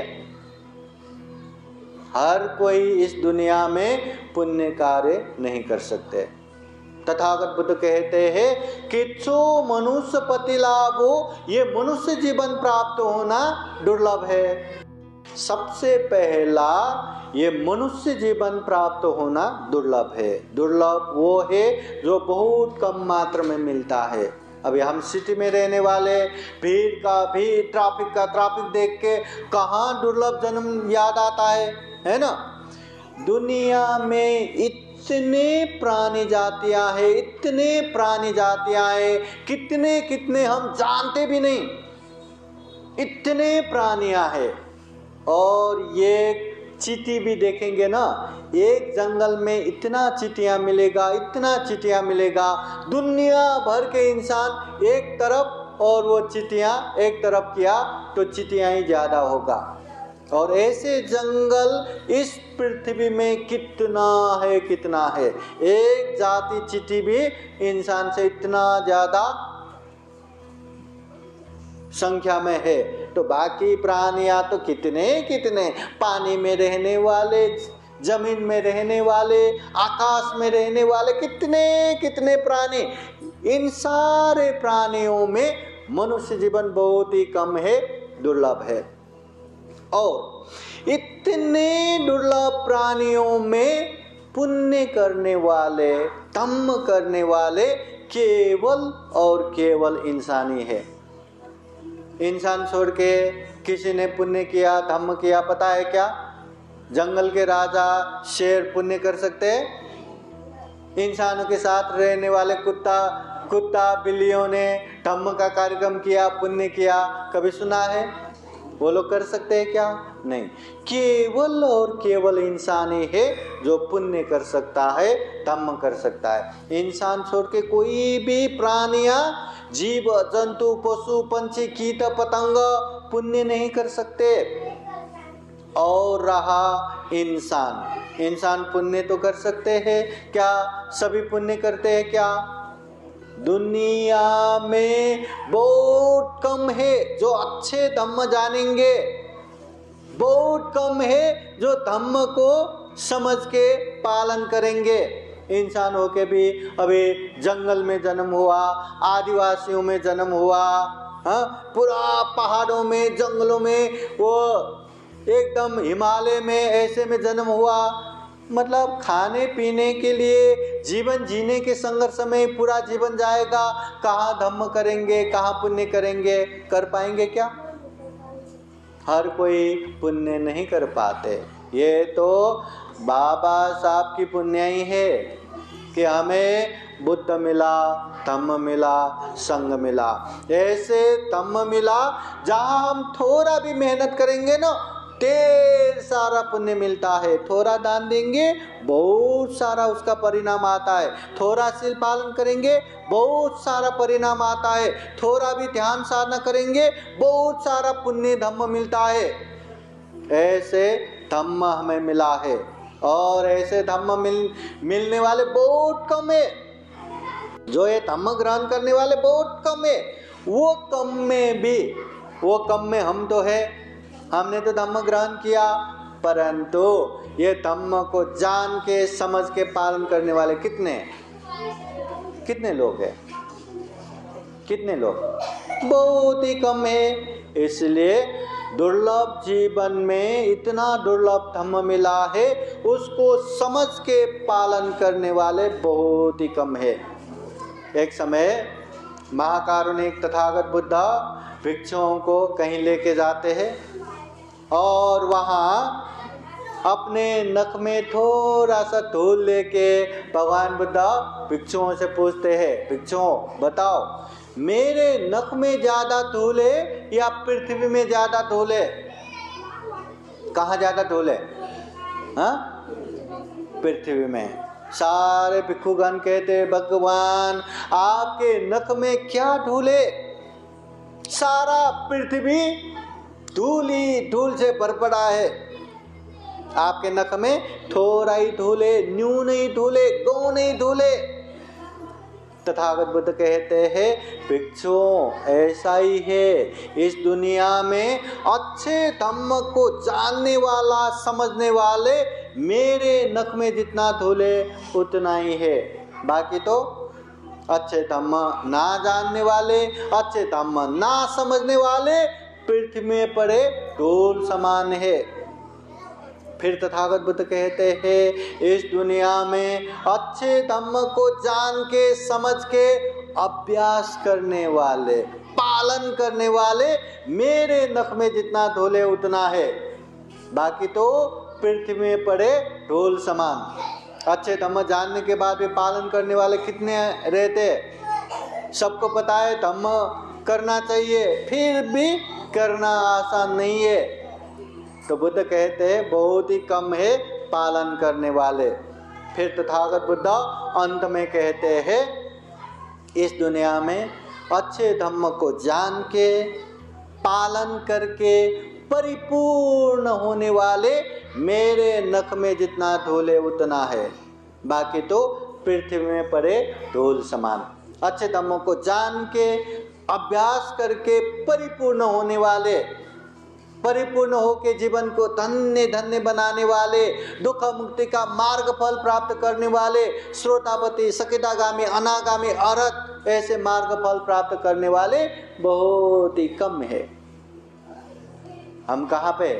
हर कोई इस दुनिया में पुण्य कार्य नहीं कर सकते। तथागत बुद्ध कहते हैं किच्छु मनुष्य पति लाभो, ये मनुष्य जीवन प्राप्त होना दुर्लभ है। सबसे पहला ये मनुष्य जीवन प्राप्त होना दुर्लभ है। दुर्लभ वो है जो बहुत कम मात्रा में मिलता है। अभी हम सिटी में रहने वाले, भीड़ का भीड़, ट्रैफिक का ट्रैफिक देख के कहाँ दुर्लभ जन्म याद आता है, है ना? दुनिया में इतने प्राणी जातियां हैं, इतने प्राणी जातियां हैं, कितने कितने हम जानते भी नहीं, इतने प्राणियां हैं। और ये चींटी भी देखेंगे ना, एक जंगल में इतना चींटियां मिलेगा, इतना चींटियां मिलेगा, दुनिया भर के इंसान एक तरफ और वो चींटियां एक तरफ किया तो चींटियां ही ज्यादा होगा। और ऐसे जंगल इस पृथ्वी में कितना है, कितना है। एक जाति चींटी भी इंसान से इतना ज्यादा संख्या में है, तो बाकी प्राणियां तो कितने कितने, पानी में रहने वाले, जमीन में रहने वाले, आकाश में रहने वाले, कितने कितने प्राणी। इन सारे प्राणियों में मनुष्य जीवन बहुत ही कम है, दुर्लभ है। और इतने दुर्लभ प्राणियों में पुण्य करने वाले, धम्म करने वाले केवल और केवल इंसान ही है। इंसान छोड़ के किसी ने पुण्य किया, धम्म किया, पता है क्या? जंगल के राजा शेर पुण्य कर सकते हैं? इंसानों के साथ रहने वाले कुत्ता कुत्ता बिल्लियों ने धम्म का कार्यक्रम किया, पुण्य किया, कभी सुना है? वो लोग कर सकते हैं क्या? नहीं। केवल और केवल इंसान ही है जो पुण्य कर सकता है, धम्म कर सकता है। इंसान छोड़ के कोई भी प्राणियां, जीव जंतु, पशु पंछी, कीट पतंग पुण्य नहीं कर सकते। और रहा इंसान, इंसान पुण्य तो कर सकते हैं क्या? सभी पुण्य करते हैं क्या? दुनिया में बहुत कम है जो अच्छे धम्म जानेंगे, बहुत कम है जो धम्म को समझ के पालन करेंगे। इंसान होके भी अभी जंगल में जन्म हुआ, आदिवासियों में जन्म हुआ, हाँ, पूरा पहाड़ों में, जंगलों में, वो एकदम हिमालय में, ऐसे में जन्म हुआ। मतलब खाने पीने के लिए, जीवन जीने के संघर्ष में पूरा जीवन जाएगा। कहाँ धम्म करेंगे, कहाँ पुण्य करेंगे? कर पाएंगे क्या? हर कोई पुण्य नहीं कर पाते। ये तो बाबा साहब की पुण्य ही है कि हमें बुद्ध मिला, धम्म मिला, संग मिला। ऐसे धम्म मिला जहाँ हम थोड़ा भी मेहनत करेंगे ना, ढेर सारा पुण्य मिलता है। थोड़ा दान देंगे बहुत सारा उसका परिणाम आता है। थोड़ा शील पालन करेंगे बहुत सारा परिणाम आता है। थोड़ा भी ध्यान साधना करेंगे बहुत सारा पुण्य धम्म मिलता है। ऐसे धम्म हमें मिला है और ऐसे धम्म मिल मिलने वाले बहुत कम है। जो ये धम्म ग्रहण करने वाले बहुत कम है। वो कम में भी वो कम में हम तो है, हमने तो धम्म ग्रहण किया, परंतु ये धम्म को जान के समझ के पालन करने वाले कितने कितने लोग हैं? कितने लोग? बहुत ही कम है। इसलिए दुर्लभ जीवन में इतना दुर्लभ धम्म मिला है, उसको समझ के पालन करने वाले बहुत ही कम है। एक समय महाकारुणिक तथागत बुद्ध भिक्षुओं को कहीं लेके जाते हैं और वहाँ अपने नख में थोड़ा सा धूल लेके भगवान बुद्ध भिक्षुओं से पूछते हैं, भिक्षुओं बताओ मेरे नख में ज्यादा धूल है या पृथ्वी में ज्यादा धूल है? कहाँ ज्यादा धूल है? हाँ, पृथ्वी में। सारे भिक्षुगण कहते भगवान आपके नख में क्या धूल है? सारा पृथ्वी धूल ही धूल से भर पड़ा है, आपके नख में थोड़ा ही धूल है, न्यून ही धूल है, गौण ही धूल है। तथागत बुद्ध कहते हैं भिक्षुओं ऐसा ही है, इस दुनिया में अच्छे धम्म को जानने वाला समझने वाले मेरे नख में जितना धूल है उतना ही है। बाकी तो अच्छे धम्म ना जानने वाले, अच्छे धम्म ना समझने वाले पृथ्वी में पड़े धूल समान है। फिर तथागत बुद्ध कहते हैं इस दुनिया में अच्छे धम्म को जान के समझ के अभ्यास करने वाले, पालन करने वाले मेरे नख में जितना धूल है उतना है। बाकी तो पृथ्वी में पड़े धूल समान। अच्छे धम्म जानने के बाद भी पालन करने वाले कितने रहते? सबको पता है धम्म करना चाहिए, फिर भी करना आसान नहीं है। तो बुद्ध कहते हैं बहुत ही कम है पालन करने वाले। फिर तथागत बुद्ध अंत में कहते हैं इस दुनिया में अच्छे धम्म को जान के पालन करके परिपूर्ण होने वाले मेरे नख में जितना धूल है उतना है। बाकी तो पृथ्वी में पड़े धूल समान। अच्छे धम्मों को जान के अभ्यास करके परिपूर्ण होने वाले, परिपूर्ण होके जीवन को धन्य धन्य बनाने वाले, दुख मुक्ति का मार्ग फल प्राप्त करने वाले, श्रोतापति सकितागामी अनागामी अरहत ऐसे मार्ग फल प्राप्त करने वाले बहुत ही कम है। हम कहाँ पे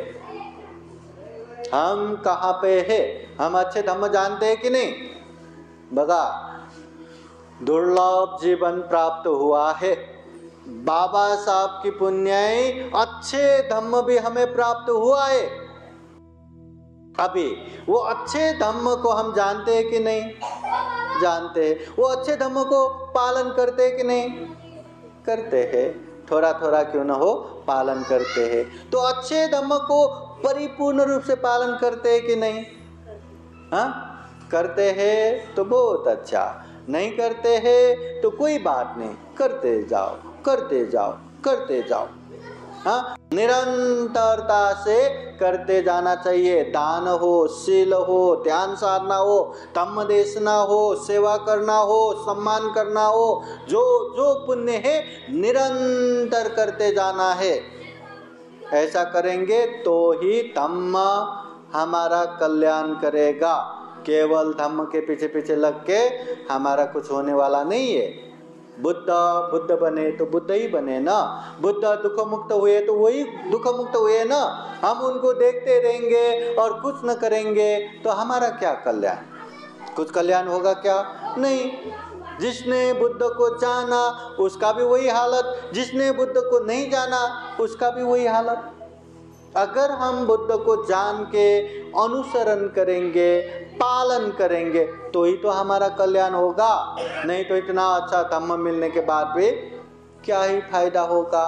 हम कहाँ पे है? हम अच्छे धम्म जानते हैं कि नहीं? बगा दुर्लभ जीवन प्राप्त हुआ है। बाबा साहब की पुण्याई अच्छे धम्म भी हमें प्राप्त हुआ है। अभी वो अच्छे धम्म को हम जानते हैं कि नहीं? जानते हैं। वो अच्छे धम्म को पालन करते हैं कि नहीं? करते हैं। थोड़ा थोड़ा क्यों ना हो पालन करते हैं। तो अच्छे धम्म को परिपूर्ण रूप से पालन करते हैं कि नहीं? हाँ, करते हैं तो बहुत अच्छा, नहीं करते हैं तो कोई बात नहीं, करते जाओ करते जाओ करते जाओ। हाँ, निरंतरता से करते जाना चाहिए। दान हो, शील हो, ध्यान साधना हो, धम्म देशना हो, सेवा करना हो, सम्मान करना हो, जो जो पुण्य है निरंतर करते जाना है। ऐसा करेंगे तो ही धम्म हमारा कल्याण करेगा। केवल धम्म के पीछे पीछे लग के हमारा कुछ होने वाला नहीं है। बुद्ध बुद्ध बने तो बुद्ध ही बने ना। बुद्ध दुख मुक्त हुए तो वही दुख मुक्त हुए ना। हम उनको देखते रहेंगे और कुछ न करेंगे तो हमारा क्या कल्याण? कुछ कल्याण होगा क्या? नहीं। जिसने बुद्ध को जाना उसका भी वही हालत, जिसने बुद्ध को नहीं जाना उसका भी वही हालत। अगर हम बुद्ध को जान के अनुसरण करेंगे, पालन करेंगे तो ही तो हमारा कल्याण होगा। नहीं तो इतना अच्छा धम्म मिलने के बाद भी क्या ही फायदा होगा?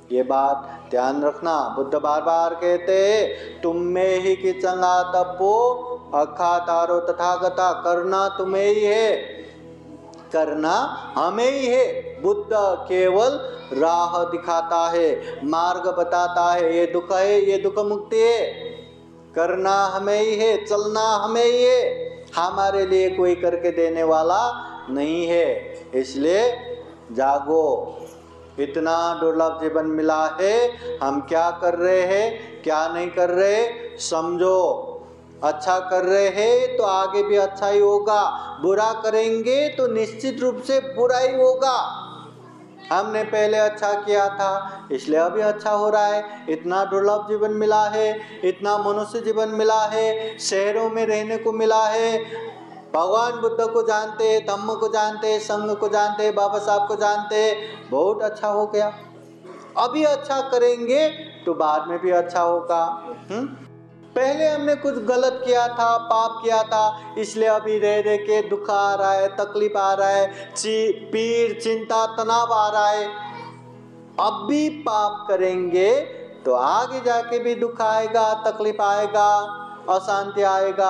ये बात ध्यान रखना। बुद्ध बार बार कहते हैं तुम में ही कि चंगा तपो अखा तारो तथागता, करना तुम्हें ही है, करना हमें ही है। बुद्ध केवल राह दिखाता है, मार्ग बताता है, ये दुख है, ये दुख मुक्ति है, करना हमें ही है, चलना हमें ही है, हमारे लिए कोई करके देने वाला नहीं है। इसलिए जागो, इतना दुर्लभ जीवन मिला है, हम क्या कर रहे हैं क्या नहीं कर रहे समझो। अच्छा कर रहे हैं तो आगे भी अच्छा ही होगा, बुरा करेंगे तो निश्चित रूप से बुरा ही होगा। हमने पहले अच्छा किया था इसलिए अभी अच्छा हो रहा है। इतना दुर्लभ जीवन मिला है, इतना मनुष्य जीवन मिला है, शहरों में रहने को मिला है, भगवान बुद्ध को जानते, धम्म को जानते, संघ को जानते, बाबा साहब को जानते, बहुत अच्छा हो गया। अभी अच्छा करेंगे तो बाद में भी अच्छा होगा। हुँ? पहले हमने कुछ गलत किया था, पाप किया था, इसलिए अभी रह रह के दुख आ रहा है, तकलीफ आ रहा है, पीड़ चिंता तनाव आ रहा है। अब भी पाप करेंगे तो आगे जाके भी दुख आएगा, तकलीफ आएगा, अशांति आएगा।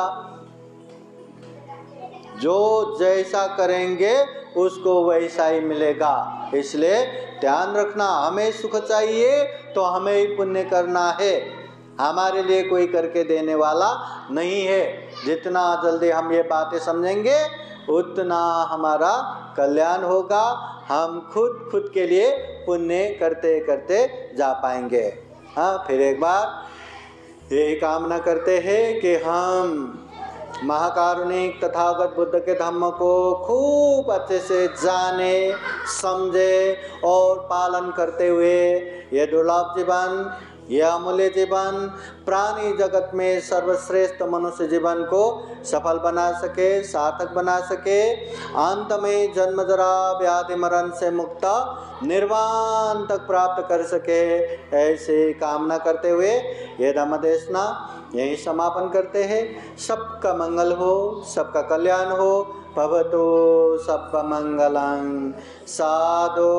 जो जैसा करेंगे उसको वैसा ही मिलेगा। इसलिए ध्यान रखना, हमें सुख चाहिए तो हमें ही पुण्य करना है, हमारे लिए कोई करके देने वाला नहीं है। जितना जल्दी हम ये बातें समझेंगे उतना हमारा कल्याण होगा, हम खुद खुद के लिए पुण्य करते करते जा पाएंगे। हाँ, फिर एक बार यही कामना करते हैं कि हम महाकारुणिक तथागत बुद्ध के धम्म को खूब अच्छे से जाने समझे और पालन करते हुए ये दुर्लभ जीवन, यह अमूल्य जीवन, प्राणी जगत में सर्वश्रेष्ठ मनुष्य जीवन को सफल बना सके, सार्थक बना सके, अंत में जन्म जरा व्याधि मरण से मुक्त निर्वाण तक प्राप्त कर सके, ऐसे कामना करते हुए ये धम्म देशना यही समापन करते हैं। सबका मंगल हो, सबका कल्याण हो। भवतु सप्प मंगलं। साधु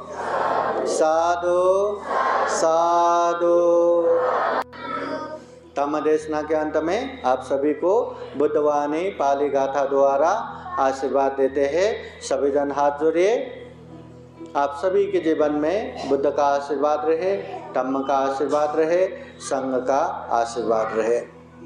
साधु साधु। धम्म देशना के अंत में आप सभी को बुद्धवाणी पाली गाथा द्वारा आशीर्वाद देते हैं। सभी जन हाथ जोड़िए। आप सभी के जीवन में बुद्ध का आशीर्वाद रहे, धम्म का आशीर्वाद रहे, संघ का आशीर्वाद रहे।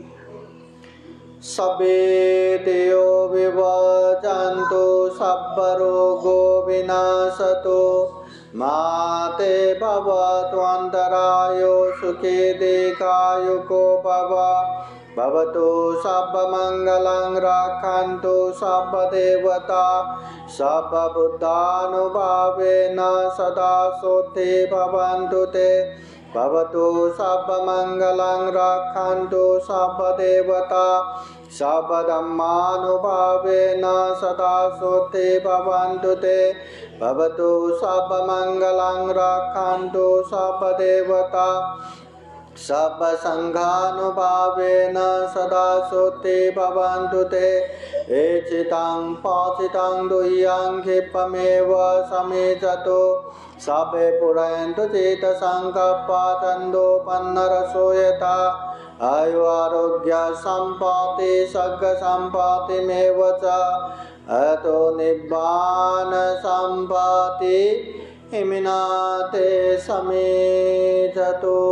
सबे देयो विवजन्तु सब्ब रोगो विनाशतो माते भवतु अन्तरायो सुखे दीर्घायुको भव। भवतु सब्ब मंगलं रक्षन्तु सब्ब देवता सब्ब बुद्धानुभावेन सदा सोते भवन्तु ते। भवतु सब्ब मंगलं रक्षन्तु सब्ब देवता सब्ब धम्मानुभावेन सदा सोते भवन्तु ते। भवतु सब्ब मंगलं रक्षन्तु सब्ब देवता सब्ब संघानुभावेन सदा सोते भवन्तु ते। एचितं पाचितं दुह्यं क्षिप्रमेव समेजतो सभे पुरन्तु चेतसंकल्पा छन्दोपन्नरसो यथा। आयु आरोग्य सम्पत्ति सर्ग सम्पत्तिमेव च अतो निब्बान सम्पत्ति इमिनाते समेजतो।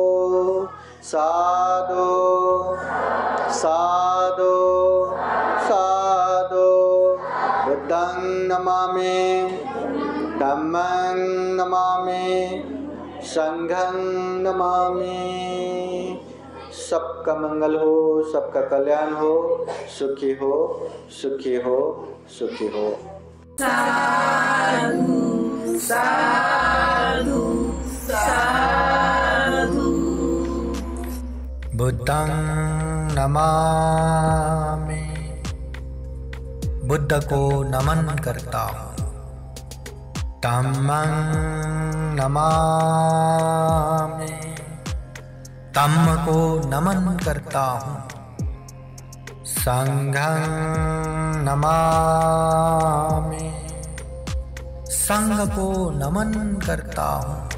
साधु साधु साधु। बुद्धं नमामि, धम्मं नमामि, संघं नमामि। सबका मंगल हो, सबका कल्याण हो, सुखी हो सुखी हो सुखी हो। साधु साधु साधु। बुद्धं नमामि, बुद्ध को नमन करता हूँ। धम्मं नमामि, धम्म को नमन करता हूँ। संघं नमामि, संघ को नमन करता हूँ।